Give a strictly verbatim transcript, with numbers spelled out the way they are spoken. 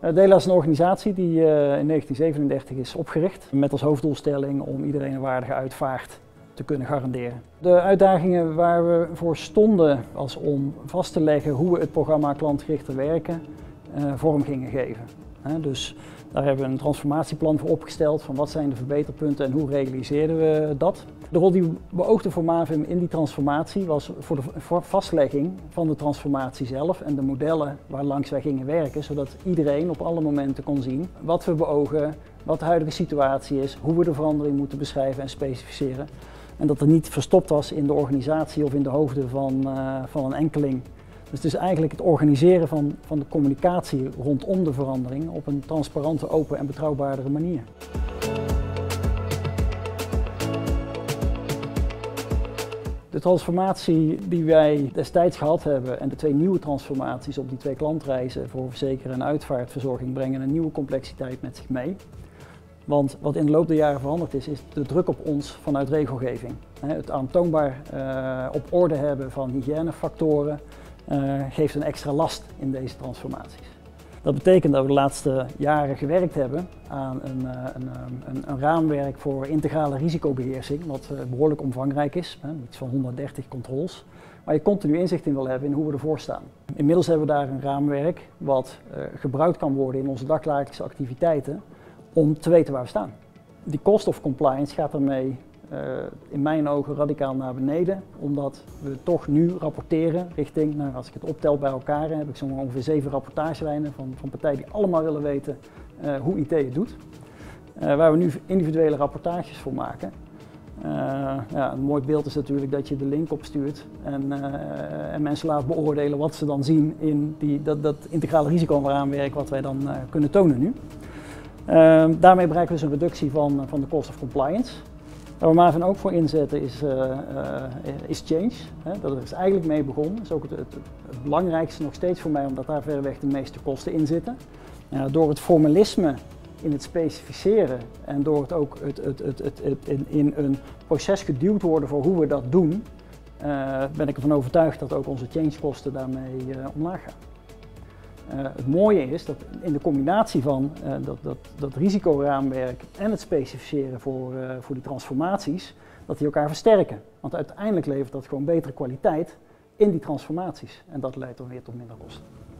Dela is een organisatie die uh, in negentien zevenendertig is opgericht met als hoofddoelstelling om iedereen een waardige uitvaart te kunnen garanderen. De uitdagingen waar we voor stonden was om vast te leggen hoe we het programma klantgerichter werken uh, vorm gingen geven. Uh, dus daar hebben we een transformatieplan voor opgesteld van wat zijn de verbeterpunten en hoe realiseerden we dat. De rol die we beoogden voor Mavim in die transformatie was voor de voor vastlegging van de transformatie zelf en de modellen waar langs wij gingen werken, zodat iedereen op alle momenten kon zien wat we beogen, wat de huidige situatie is, hoe we de verandering moeten beschrijven en specificeren. En dat er niet verstopt was in de organisatie of in de hoofden van, uh, van een enkeling. Dus het is eigenlijk het organiseren van, van de communicatie rondom de verandering op een transparante, open en betrouwbaardere manier. De transformatie die wij destijds gehad hebben en de twee nieuwe transformaties op die twee klantreizen voor verzekeren en uitvaartverzorging brengen een nieuwe complexiteit met zich mee. Want wat in de loop der jaren veranderd is, is de druk op ons vanuit regelgeving. Het aantoonbaar uh, op orde hebben van hygiënefactoren uh, geeft een extra last in deze transformaties. Dat betekent dat we de laatste jaren gewerkt hebben aan een, uh, een, een, een raamwerk voor integrale risicobeheersing, wat uh, behoorlijk omvangrijk is, hè, iets van honderddertig controls, waar je continu inzicht in wil hebben in hoe we ervoor staan. Inmiddels hebben we daar een raamwerk wat uh, gebruikt kan worden in onze dagelijkse activiteiten om te weten waar we staan. Die cost of compliance gaat daarmee uh, in mijn ogen radicaal naar beneden, omdat we toch nu rapporteren richting, nou, als ik het optel bij elkaar, heb ik zo ongeveer zeven rapportagelijnen van, van partijen die allemaal willen weten uh, hoe I T het doet. Uh, waar we nu individuele rapportages voor maken. Uh, ja, een mooi beeld is natuurlijk dat je de link opstuurt en, uh, en mensen laat beoordelen wat ze dan zien in die, dat, dat integrale risicoraamwerk wat wij dan uh, kunnen tonen nu. Uh, daarmee bereiken we dus een reductie van, van de cost of compliance. Waar we Mavim ook voor inzetten is, uh, uh, is change. Hè, dat is eigenlijk mee begonnen. Dat is ook het, het, het belangrijkste nog steeds voor mij, omdat daar verreweg de meeste kosten in zitten. Uh, door het formalisme in het specificeren en door het ook het, het, het, het, het in, in een proces geduwd worden voor hoe we dat doen, uh, ben ik ervan overtuigd dat ook onze changekosten daarmee uh, omlaag gaan. Uh, het mooie is dat in de combinatie van uh, dat, dat, dat risicoraamwerk en het specificeren voor, uh, voor die transformaties, dat die elkaar versterken. Want uiteindelijk levert dat gewoon betere kwaliteit in die transformaties en dat leidt dan weer tot minder kosten.